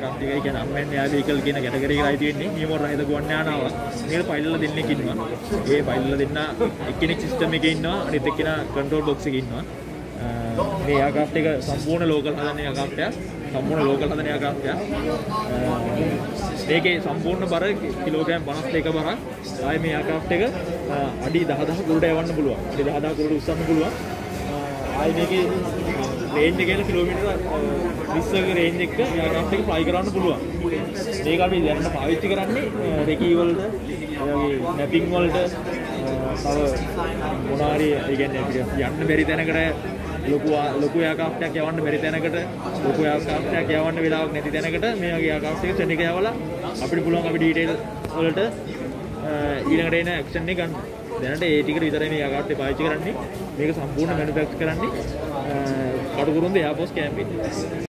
aircraft එකයි කියන්නේ unmanned air vehicle කියන කැටගරි එකයි තියෙන්නේ. නියම රහිත ගුවන් යානාවක්. මේක පයිලට්ලා දෙන්නෙක් ඉන්නවා. ඒ පයිලට්ලා දෙන්න එක්කෙනෙක් සිස්ටම් එකේ ඉන්නවා. අනිත් එක්කෙනා කන්ට්‍රෝල් බොක්ස් එකේ ඉන්නවා. මේ aircraft එක සම්පූර්ණ ලෝකල් හදන aircraft එකක්. සම්පූර්ණ ලෝකල් හදන aircraft එකක්. මේකේ සම්පූර්ණ බර කිලෝග්‍රෑම් 52 බරක්. ආයේ මේ aircraft එක අඩි 10000 කුරට යවන්න පුළුවන්. අඩි 10000 කුරට උස්සන්න පුළුවන්. ආයේ මේකේ රේන්ජ් එක කියන කිලෝමීටර 20ක රේන්ජ් එක aircraft එක fly කරන්න පුළුවන්. මේක අපි දැන් පාවිච්චි කරන්නේ රෙකී වලට, ඒ වගේ මැපින් වලට, තව මොනාරි ඒ කියන්නේ අපිට යන්න බැරි තැනකට ලොකු aircraft එකක් යවන්න බැරි තැනකට, ලොකු aircraft එකක් යවන්න වෙලාවක් නැති තැනකට මේ වගේ aircraft එක සෙන් එක යවලා අපිට පුළුවන් අපි ඩීටේල් වලට ඊළඟට එන ඇක්ෂන් එක ගන්න. දැනට ඒ ටිකට විතරයි මේ aircraft එක පාවිච්චි කරන්නේ. මේක සම්පූර්ණ මැනුෆැක්චර් කරන්නේ කටුකුරුන්ද එයාර්ෆෝස් කැම්ප් එකේ.